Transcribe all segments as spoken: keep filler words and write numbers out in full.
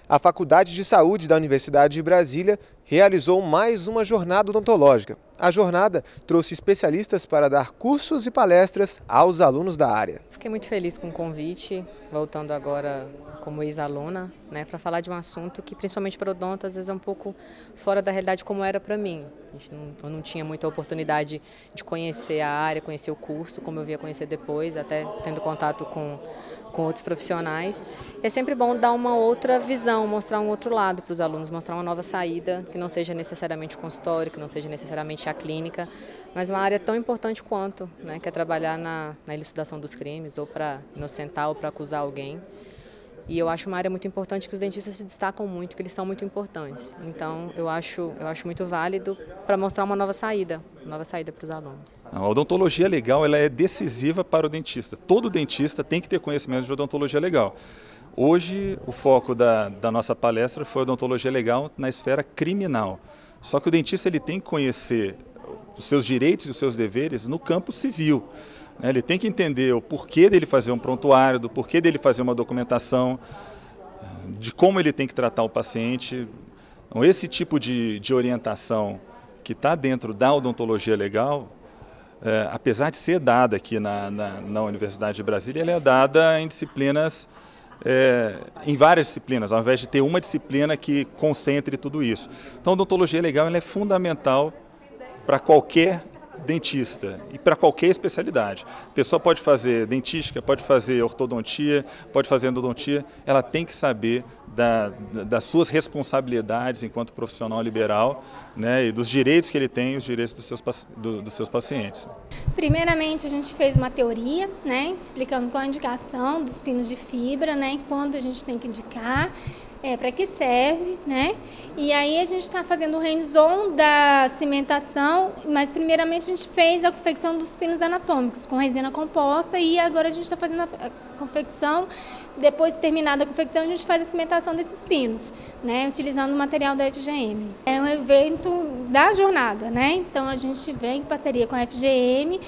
A Faculdade de Saúde da Universidade de Brasília realizou mais uma jornada odontológica. A jornada trouxe especialistas para dar cursos e palestras aos alunos da área. Fiquei muito feliz com o convite, voltando agora como ex-aluna, né, para falar de um assunto que, principalmente para odonto, às vezes é um pouco fora da realidade como era para mim. A gente não, eu não tinha muita oportunidade de conhecer a área, conhecer o curso, como eu via conhecer depois, até tendo contato com, com outros profissionais. E é sempre bom dar uma outra visão, mostrar um outro lado para os alunos, mostrar uma nova saída, que não seja necessariamente o consultório, que não seja necessariamente a clínica, mas uma área tão importante quanto, né, que é trabalhar na, na elucidação dos crimes, ou para inocentar ou para acusar alguém. E eu acho uma área muito importante, que os dentistas se destacam muito, que eles são muito importantes. Então, eu acho, eu acho muito válido para mostrar uma nova saída, uma nova saída para os alunos. A odontologia legal ela é decisiva para o dentista. Todo dentista tem que ter conhecimento de odontologia legal. Hoje, o foco da, da nossa palestra foi odontologia legal na esfera criminal. Só que o dentista ele tem que conhecer os seus direitos e os seus deveres no campo civil. Ele tem que entender o porquê dele fazer um prontuário, do porquê dele fazer uma documentação, de como ele tem que tratar o paciente. Então, esse tipo de, de orientação que está dentro da odontologia legal, é, apesar de ser dada aqui na, na, na Universidade de Brasília, ela é dada em disciplinas, é, em várias disciplinas, ao invés de ter uma disciplina que concentre tudo isso. Então, a odontologia legal ela é fundamental para qualquer dentista e para qualquer especialidade. A pessoa pode fazer dentística, pode fazer ortodontia, pode fazer endodontia, ela tem que saber da, das suas responsabilidades enquanto profissional liberal, né, e dos direitos que ele tem e os direitos dos seus, do, dos seus pacientes. Primeiramente, a gente fez uma teoria, né, explicando qual a indicação dos pinos de fibra, né, quando a gente tem que indicar, é, para que serve, né? E aí a gente está fazendo o hands-on da cimentação, mas primeiramente a gente fez a confecção dos pinos anatômicos com resina composta e agora a gente está fazendo a confecção. Depois de terminada a confecção, a gente faz a cimentação desses pinos, né? Utilizando o material da F G M. É um evento da jornada, né? Então a gente vem em parceria com a F G M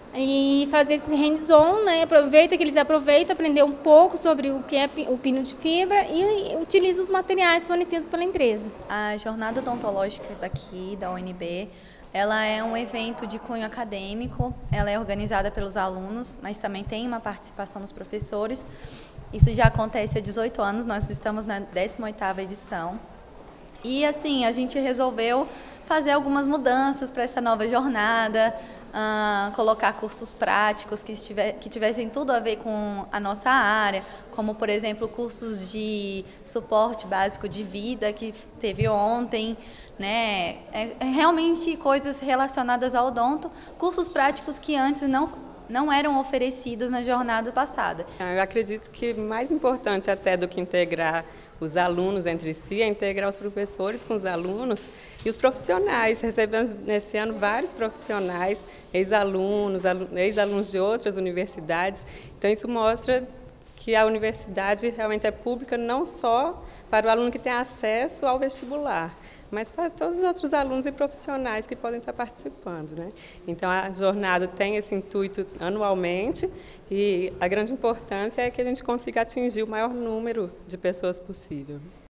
e fazer esse hands-on, né? Aproveita que eles aproveitam, aprender um pouco sobre o que é o pino de fibra e utiliza os materiais fornecidos pela empresa. A jornada odontológica daqui, da U N B, ela é um evento de cunho acadêmico, ela é organizada pelos alunos, mas também tem uma participação dos professores. Isso já acontece há dezoito anos, nós estamos na décima oitava edição. E assim, a gente resolveu fazer algumas mudanças para essa nova jornada, uh, colocar cursos práticos que, estiver, que tivessem tudo a ver com a nossa área, como, por exemplo, cursos de suporte básico de vida, que teve ontem, né? É, é realmente coisas relacionadas ao odonto, cursos práticos que antes não não eram oferecidos na jornada passada. Eu acredito que mais importante até do que integrar os alunos entre si é integrar os professores com os alunos e os profissionais. Recebemos nesse ano vários profissionais, ex-alunos, ex-alunos de outras universidades. Então isso mostra que a universidade realmente é pública não só para o aluno que tem acesso ao vestibular, mas para todos os outros alunos e profissionais que podem estar participando, né? Então a jornada tem esse intuito anualmente e a grande importância é que a gente consiga atingir o maior número de pessoas possível.